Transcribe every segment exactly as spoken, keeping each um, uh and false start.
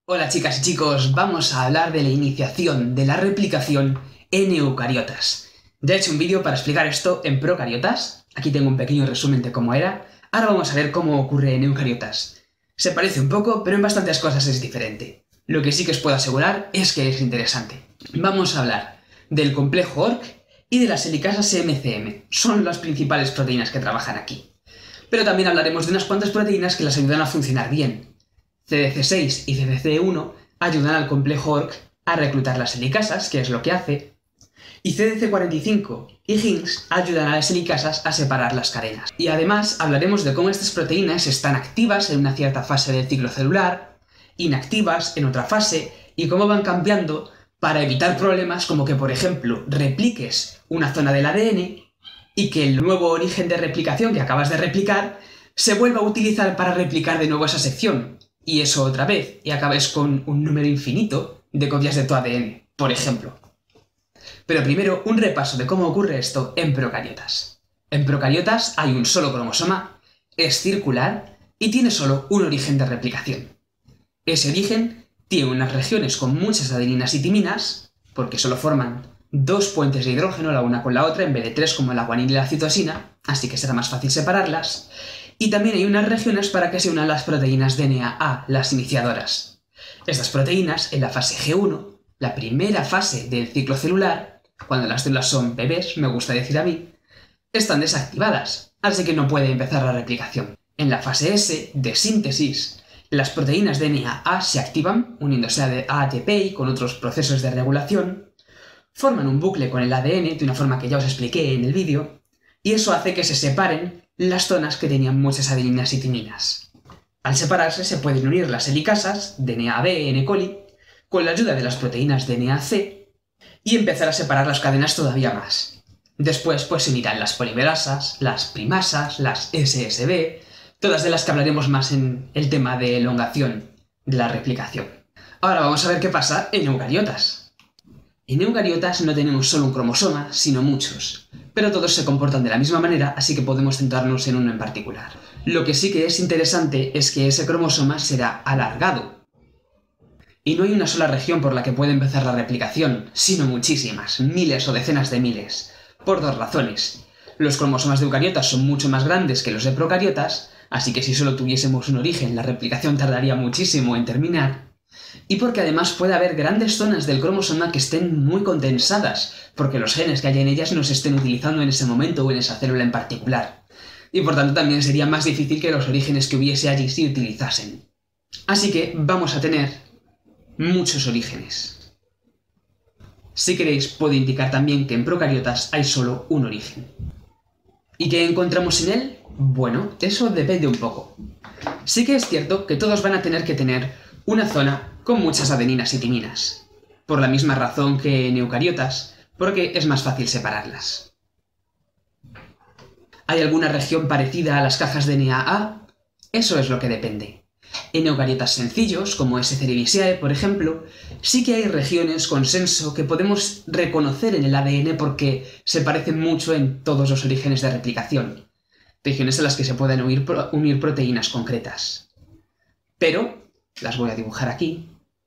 Hola chicas y chicos, vamos a hablar de la iniciación de la replicación en eucariotas. Ya he hecho un vídeo para explicar esto en procariotas, aquí tengo un pequeño resumen de cómo era, ahora vamos a ver cómo ocurre en eucariotas. Se parece un poco, pero en bastantes cosas es diferente. Lo que sí que os puedo asegurar es que es interesante. Vamos a hablar del complejo O R C y de las helicasas M C M, son las principales proteínas que trabajan aquí. Pero también hablaremos de unas cuantas proteínas que las ayudan a funcionar bien. C D C seis y C D C uno ayudan al complejo O R C a reclutar las helicasas, que es lo que hace, y C D C cuarenta y cinco y Higgs ayudan a las helicasas a separar las cadenas. Y además hablaremos de cómo estas proteínas están activas en una cierta fase del ciclo celular, inactivas en otra fase, y cómo van cambiando para evitar problemas como que, por ejemplo, repliques una zona del A D N y que el nuevo origen de replicación que acabas de replicar se vuelva a utilizar para replicar de nuevo esa sección. Y eso otra vez, y acabes con un número infinito de copias de tu A D N, por ejemplo. Pero primero, un repaso de cómo ocurre esto en procariotas. En procariotas hay un solo cromosoma, es circular y tiene solo un origen de replicación. Ese origen tiene unas regiones con muchas adeninas y timinas, porque solo forman dos puentes de hidrógeno la una con la otra en vez de tres como la guanina y la citosina, así que será más fácil separarlas. Y también hay unas regiones para que se unan las proteínas D N A A, las iniciadoras. Estas proteínas, en la fase G uno, la primera fase del ciclo celular, cuando las células son bebés, me gusta decir a mí, están desactivadas, así que no puede empezar la replicación. En la fase S, de síntesis, las proteínas D N A A se activan, uniéndose a A T P y con otros procesos de regulación, forman un bucle con el A D N de una forma que ya os expliqué en el vídeo, y eso hace que se separen las zonas que tenían muchas adeninas y timinas. Al separarse se pueden unir las helicasas, D N A B en E. coli, con la ayuda de las proteínas D N A C, y empezar a separar las cadenas todavía más. Después pues se unirán las polimerasas, las primasas, las S S B, todas de las que hablaremos más en el tema de elongación de la replicación. Ahora vamos a ver qué pasa en eucariotas. En eucariotas no tenemos solo un cromosoma, sino muchos, pero todos se comportan de la misma manera, así que podemos centrarnos en uno en particular. Lo que sí que es interesante es que ese cromosoma será alargado. Y no hay una sola región por la que puede empezar la replicación, sino muchísimas, miles o decenas de miles, por dos razones. Los cromosomas de eucariotas son mucho más grandes que los de procariotas, así que si solo tuviésemos un origen, la replicación tardaría muchísimo en terminar. Y porque además puede haber grandes zonas del cromosoma que estén muy condensadas, porque los genes que hay en ellas no se estén utilizando en ese momento o en esa célula en particular. Y por tanto también sería más difícil que los orígenes que hubiese allí se utilizasen. Así que vamos a tener muchos orígenes. Si queréis, puedo indicar también que en procariotas hay solo un origen. ¿Y qué encontramos en él? Bueno, eso depende un poco. Sí que es cierto que todos van a tener que tener una zona con muchas adeninas y timinas, por la misma razón que en eucariotas, porque es más fácil separarlas. ¿Hay alguna región parecida a las cajas D N A A? Eso es lo que depende. En eucariotas sencillos, como S. cerevisiae, por ejemplo, sí que hay regiones consenso que podemos reconocer en el A D N porque se parecen mucho en todos los orígenes de replicación, regiones en las que se pueden unir, unir proteínas concretas. Pero las voy a dibujar aquí.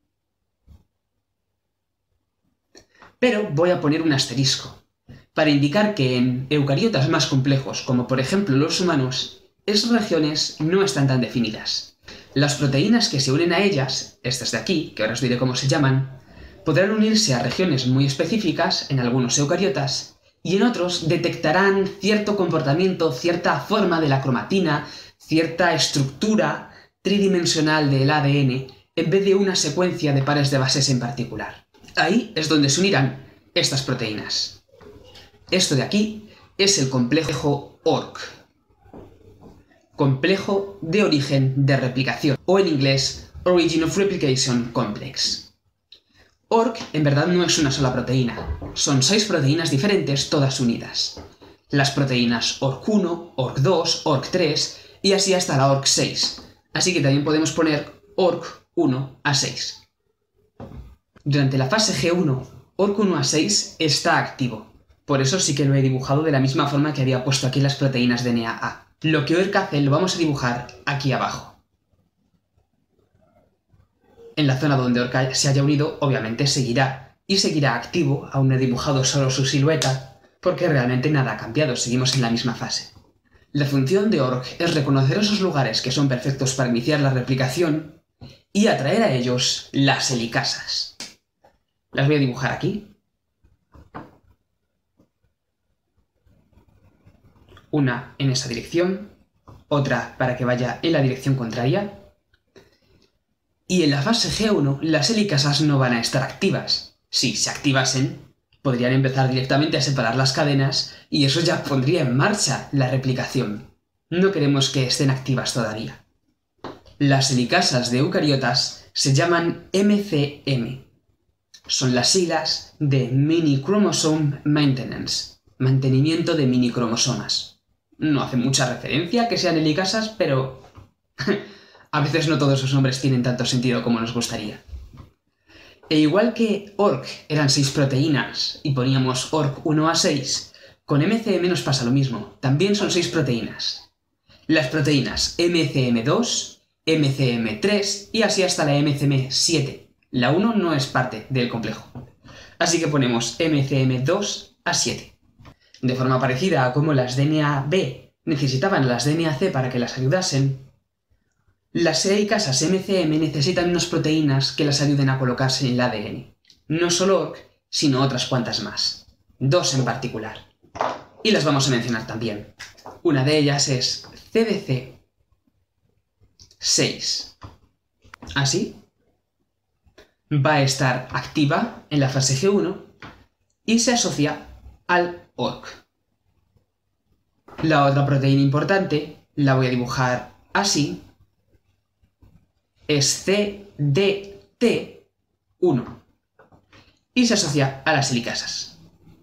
Pero voy a poner un asterisco, para indicar que en eucariotas más complejos, como por ejemplo los humanos, esas regiones no están tan definidas. Las proteínas que se unen a ellas, estas de aquí, que ahora os diré cómo se llaman, podrán unirse a regiones muy específicas en algunos eucariotas, y en otros detectarán cierto comportamiento, cierta forma de la cromatina, cierta estructura tridimensional del A D N, en vez de una secuencia de pares de bases en particular. Ahí es donde se unirán estas proteínas. Esto de aquí es el complejo O R C. Complejo de origen de replicación, o en inglés, Origin of Replication Complex. O R C en verdad no es una sola proteína, son seis proteínas diferentes todas unidas. Las proteínas O R C uno, O R C dos, O R C tres y así hasta la O R C seis. Así que también podemos poner O R C uno a seis. Durante la fase G uno, O R C uno a seis está activo. Por eso sí que lo he dibujado de la misma forma que había puesto aquí las proteínas D N A A. Lo que O R C hace lo vamos a dibujar aquí abajo. en la zona donde ORC se haya unido, obviamente seguirá, y seguirá activo, aún he dibujado solo su silueta, porque realmente nada ha cambiado, seguimos en la misma fase. La función de ORC es reconocer esos lugares que son perfectos para iniciar la replicación y atraer a ellos las helicasas. Las voy a dibujar aquí. Una en esa dirección, otra para que vaya en la dirección contraria. Y en la fase G uno, las helicasas no van a estar activas. Si se activasen, podrían empezar directamente a separar las cadenas y eso ya pondría en marcha la replicación. No queremos que estén activas todavía. Las helicasas de eucariotas se llaman M C M. Son las siglas de Mini Chromosome Maintenance, mantenimiento de mini cromosomas. No hace mucha referencia a que sean helicasas, pero a veces no todos esos nombres tienen tanto sentido como nos gustaría. E igual que ORC eran seis proteínas y poníamos ORC uno a seis, con M C M nos pasa lo mismo, también son seis proteínas. Las proteínas M C M dos, M C M tres y así hasta la M C M siete. La uno no es parte del complejo. Así que ponemos M C M dos a siete. De forma parecida a como las D N A B necesitaban las D N A C para que las ayudasen, las helicasas M C M necesitan unas proteínas que las ayuden a colocarse en el A D N. No solo ORC, sino otras cuantas más. Dos en particular. Y las vamos a mencionar también. Una de ellas es C D C seis. Así va a estar activa en la fase G uno y se asocia al ORC. La otra proteína importante, la voy a dibujar así, es C D T uno y se asocia a las helicasas.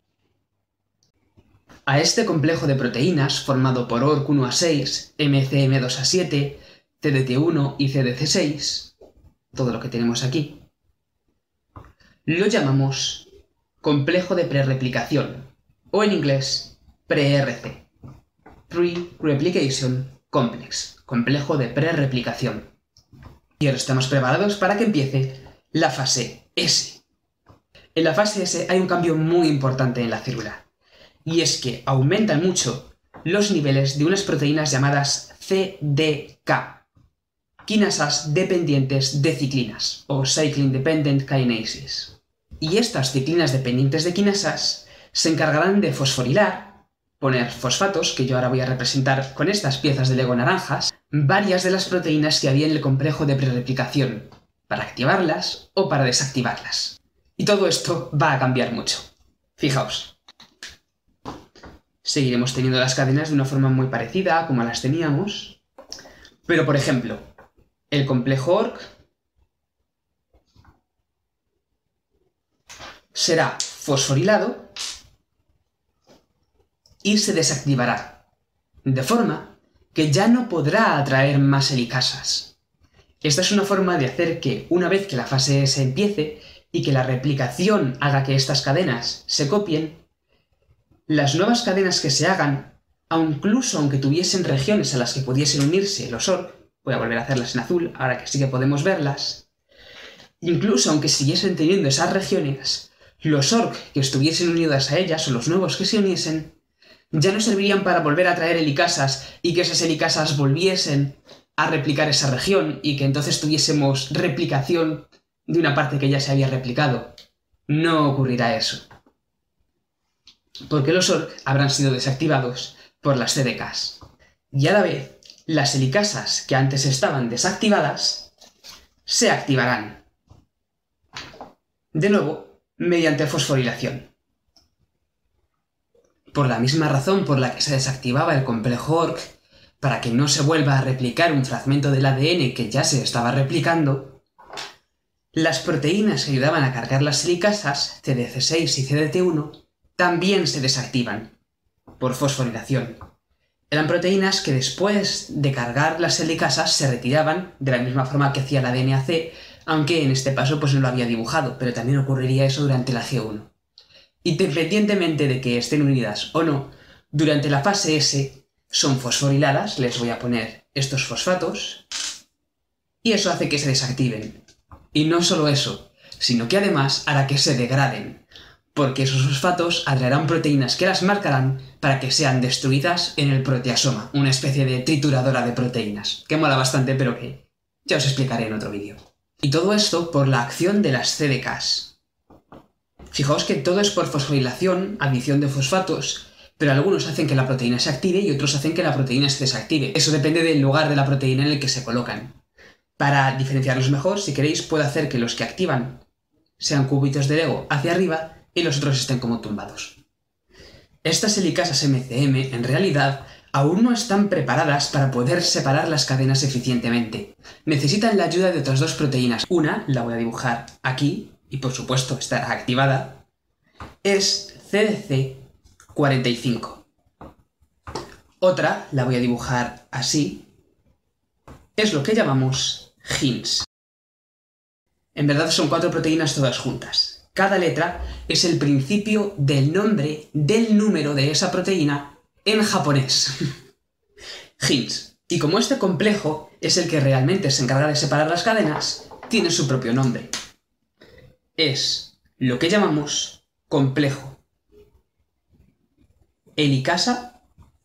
A este complejo de proteínas, formado por ORC uno a seis, M C M dos a siete, C D T uno y C D C seis, todo lo que tenemos aquí, lo llamamos complejo de prerreplicación, o en inglés, P R C, Pre-Replication Complex, complejo de prerreplicación. Y ahora estamos preparados para que empiece la fase S. En la fase S hay un cambio muy importante en la célula, y es que aumentan mucho los niveles de unas proteínas llamadas C D K, quinasas dependientes de ciclinas, o Cyclin Dependent Kinases. Y estas ciclinas dependientes de quinasas se encargarán de fosforilar, poner fosfatos, que yo ahora voy a representar con estas piezas de Lego naranjas, varias de las proteínas que había en el complejo de prerreplicación, para activarlas o para desactivarlas. Y todo esto va a cambiar mucho. Fijaos. Seguiremos teniendo las cadenas de una forma muy parecida a como las teníamos, pero por ejemplo, el complejo ORC será fosforilado y se desactivará, de forma que ya no podrá atraer más helicasas. Esta es una forma de hacer que, una vez que la fase S empiece y que la replicación haga que estas cadenas se copien, las nuevas cadenas que se hagan, incluso aunque tuviesen regiones a las que pudiesen unirse los ORC, voy a volver a hacerlas en azul, ahora que sí que podemos verlas, incluso aunque siguiesen teniendo esas regiones, los ORC que estuviesen unidas a ellas, o los nuevos que se uniesen, ya no servirían para volver a traer helicasas y que esas helicasas volviesen a replicar esa región y que entonces tuviésemos replicación de una parte que ya se había replicado. No ocurrirá eso, porque los ORC habrán sido desactivados por las C D Ks. Y a la vez, las helicasas que antes estaban desactivadas se activarán. De nuevo, mediante fosforilación. Por la misma razón por la que se desactivaba el complejo ORC, para que no se vuelva a replicar un fragmento del A D N que ya se estaba replicando, las proteínas que ayudaban a cargar las helicasas, C D C seis y C D T uno, también se desactivan por fosforilación. Eran proteínas que después de cargar las helicasas se retiraban de la misma forma que hacía la D N A C, aunque en este paso pues no lo había dibujado, pero también ocurriría eso durante la G uno. Independientemente de que estén unidas o no, durante la fase S son fosforiladas, les voy a poner estos fosfatos, y eso hace que se desactiven. Y no solo eso, sino que además hará que se degraden, porque esos fosfatos atraerán proteínas que las marcarán para que sean destruidas en el proteasoma, una especie de trituradora de proteínas, que mola bastante pero que ya os explicaré en otro vídeo. Y todo esto por la acción de las C D Ks. Fijaos que todo es por fosforilación, adición de fosfatos, pero algunos hacen que la proteína se active y otros hacen que la proteína se desactive. Eso depende del lugar de la proteína en el que se colocan. Para diferenciarlos mejor, si queréis, puedo hacer que los que activan sean cubitos de Lego hacia arriba y los otros estén como tumbados. Estas helicasas M C M, en realidad, aún no están preparadas para poder separar las cadenas eficientemente. Necesitan la ayuda de otras dos proteínas. Una, la voy a dibujar aquí, y por supuesto está activada, es C D C cuarenta y cinco. Otra, la voy a dibujar así, es lo que llamamos Hins. En verdad son cuatro proteínas todas juntas. Cada letra es el principio del nombre del número de esa proteína en japonés. Hins. Y como este complejo es el que realmente se encarga de separar las cadenas, tiene su propio nombre. Es lo que llamamos complejo helicasa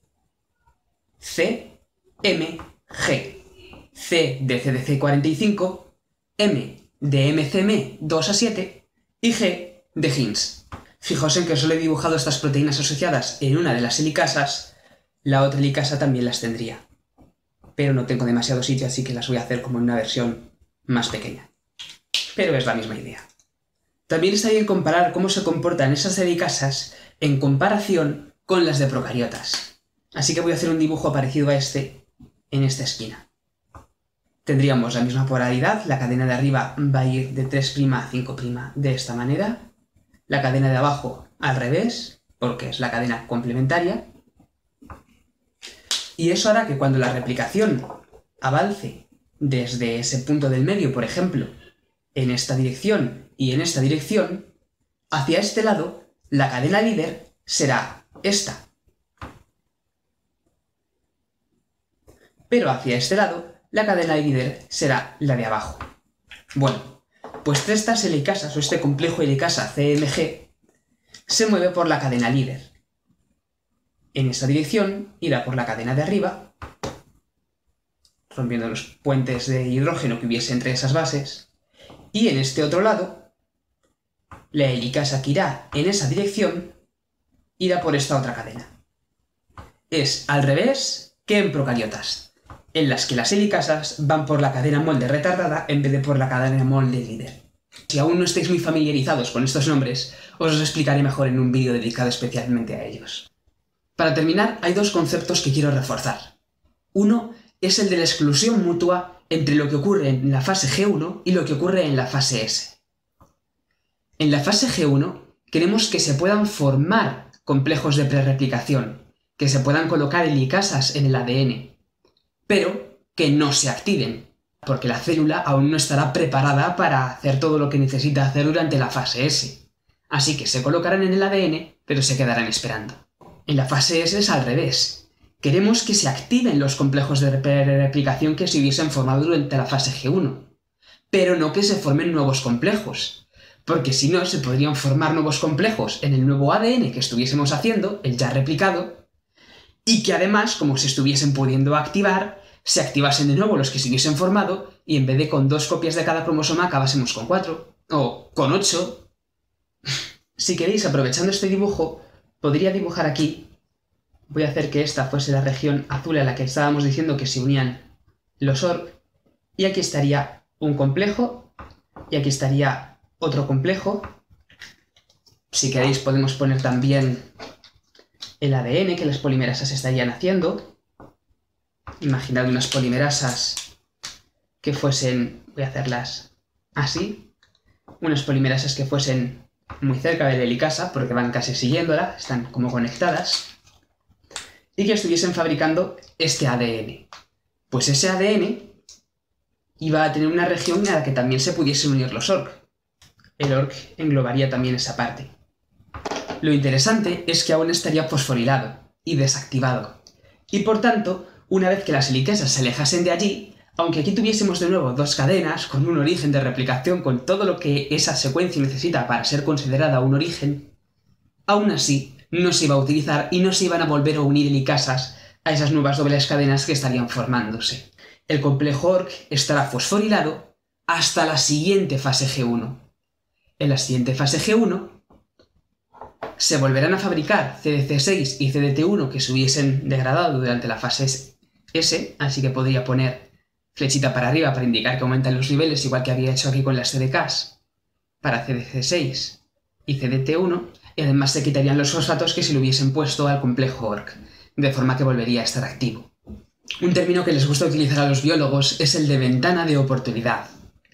C M G. C de C D C cuarenta y cinco, M de M C M dos a siete y G de Hins. Fijaos en que solo he dibujado estas proteínas asociadas en una de las helicasas, la otra helicasa también las tendría. Pero no tengo demasiado sitio, así que las voy a hacer como en una versión más pequeña. Pero es la misma idea. También está bien comparar cómo se comportan esas helicasas en comparación con las de procariotas. Así que voy a hacer un dibujo parecido a este en esta esquina. Tendríamos la misma polaridad, la cadena de arriba va a ir de tres' a cinco' de esta manera, la cadena de abajo al revés, porque es la cadena complementaria, y eso hará que cuando la replicación avance desde ese punto del medio, por ejemplo, en esta dirección y en esta dirección, hacia este lado, la cadena líder será esta. Pero hacia este lado, la cadena líder será la de abajo. Bueno, pues estas helicasas, o este complejo helicasa C M G, se mueve por la cadena líder. En esta dirección irá por la cadena de arriba, rompiendo los puentes de hidrógeno que hubiese entre esas bases, y en este otro lado, la helicasa que irá en esa dirección irá por esta otra cadena. Es al revés que en procariotas, en las que las helicasas van por la cadena molde retardada en vez de por la cadena molde líder. Si aún no estáis muy familiarizados con estos nombres, os los explicaré mejor en un vídeo dedicado especialmente a ellos. Para terminar, hay dos conceptos que quiero reforzar. Uno es el de la exclusión mutua entre lo que ocurre en la fase G uno y lo que ocurre en la fase S. En la fase G uno queremos que se puedan formar complejos de prerreplicación, que se puedan colocar helicasas en el A D N, pero que no se activen, porque la célula aún no estará preparada para hacer todo lo que necesita hacer durante la fase S. Así que se colocarán en el A D N, pero se quedarán esperando. En la fase S es al revés. Queremos que se activen los complejos de replicación que se hubiesen formado durante la fase G uno, pero no que se formen nuevos complejos, porque si no se podrían formar nuevos complejos en el nuevo A D N que estuviésemos haciendo, el ya replicado, y que además, como se estuviesen pudiendo activar, se activasen de nuevo los que se hubiesen formado y en vez de con dos copias de cada cromosoma acabásemos con cuatro, o con ocho. Si queréis, aprovechando este dibujo, podría dibujar aquí, voy a hacer que esta fuese la región azul a la que estábamos diciendo que se unían los O R C, y aquí estaría un complejo, y aquí estaría otro complejo. Si queréis podemos poner también el A D N que las polimerasas estarían haciendo. Imaginad unas polimerasas que fuesen, voy a hacerlas así, unas polimerasas que fuesen muy cerca de la helicasa, porque van casi siguiéndola, están como conectadas, y que estuviesen fabricando este A D N. Pues ese A D N iba a tener una región a la que también se pudiesen unir los O R C. El O R C englobaría también esa parte. Lo interesante es que aún estaría fosforilado y desactivado, y por tanto, una vez que las helicasas se alejasen de allí, Aunque aquí tuviésemos de nuevo dos cadenas con un origen de replicación con todo lo que esa secuencia necesita para ser considerada un origen, aún así no se iba a utilizar y no se iban a volver a unir helicasas a esas nuevas dobles cadenas que estarían formándose. El complejo O R C estará fosforilado hasta la siguiente fase G uno. En la siguiente fase G uno se volverán a fabricar C D C seis y C D T uno que se hubiesen degradado durante la fase S, así que podría poner flechita para arriba para indicar que aumentan los niveles, igual que había hecho aquí con las C D Ks, para C D C seis y C D T uno, y además se quitarían los fosfatos que se le hubiesen puesto al complejo O R C, de forma que volvería a estar activo. Un término que les gusta utilizar a los biólogos es el de ventana de oportunidad.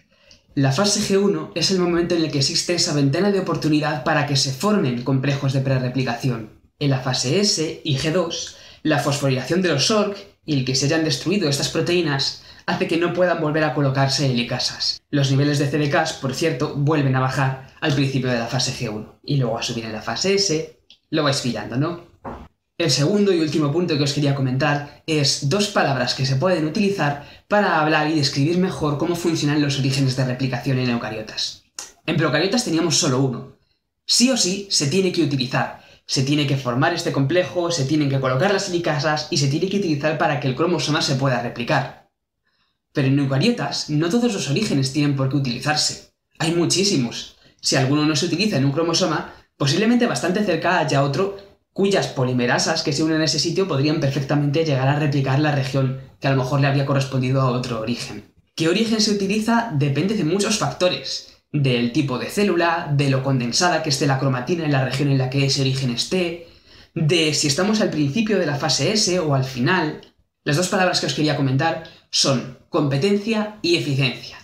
La fase G uno es el momento en el que existe esa ventana de oportunidad para que se formen complejos de prerreplicación. En la fase S y G dos, la fosforilación de los O R C y el que se hayan destruido estas proteínas hace que no puedan volver a colocarse helicasas. Los niveles de C D Ks, por cierto, vuelven a bajar al principio de la fase G uno y luego a subir en la fase S. Lo vais pillando, ¿no? El segundo y último punto que os quería comentar es dos palabras que se pueden utilizar para hablar y describir mejor cómo funcionan los orígenes de replicación en eucariotas. En procariotas teníamos solo uno. Sí o sí se tiene que utilizar. Se tiene que formar este complejo, se tienen que colocar las helicasas y se tiene que utilizar para que el cromosoma se pueda replicar. Pero en eucariotas no todos los orígenes tienen por qué utilizarse. Hay muchísimos. Si alguno no se utiliza en un cromosoma, posiblemente bastante cerca haya otro cuyas polimerasas que se unen a ese sitio podrían perfectamente llegar a replicar la región que a lo mejor le habría correspondido a otro origen. ¿Qué origen se utiliza? Depende de muchos factores. Del tipo de célula, de lo condensada que esté la cromatina en la región en la que ese origen esté, de si estamos al principio de la fase S o al final. Las dos palabras que os quería comentar son competencia y eficiencia.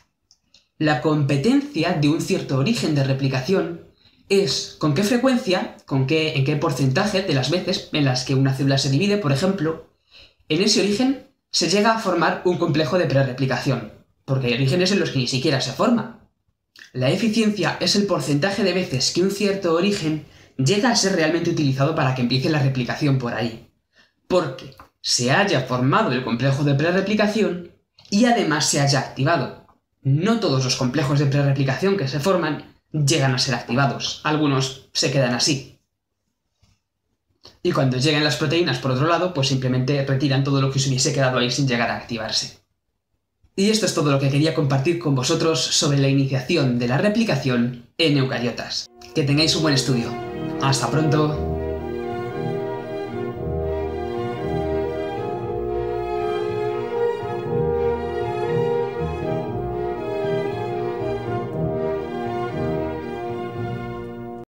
La competencia de un cierto origen de replicación es con qué frecuencia, con qué, en qué porcentaje de las veces en las que una célula se divide, por ejemplo, en ese origen se llega a formar un complejo de prerreplicación, porque hay orígenes en los que ni siquiera se forma. La eficiencia es el porcentaje de veces que un cierto origen llega a ser realmente utilizado para que empiece la replicación por ahí, porque se haya formado el complejo de prerreplicación y además se haya activado. No todos los complejos de prerreplicación que se forman llegan a ser activados, algunos se quedan así. Y cuando lleguen las proteínas por otro lado, pues simplemente retiran todo lo que se hubiese quedado ahí sin llegar a activarse. Y esto es todo lo que quería compartir con vosotros sobre la iniciación de la replicación en eucariotas. Que tengáis un buen estudio. ¡Hasta pronto!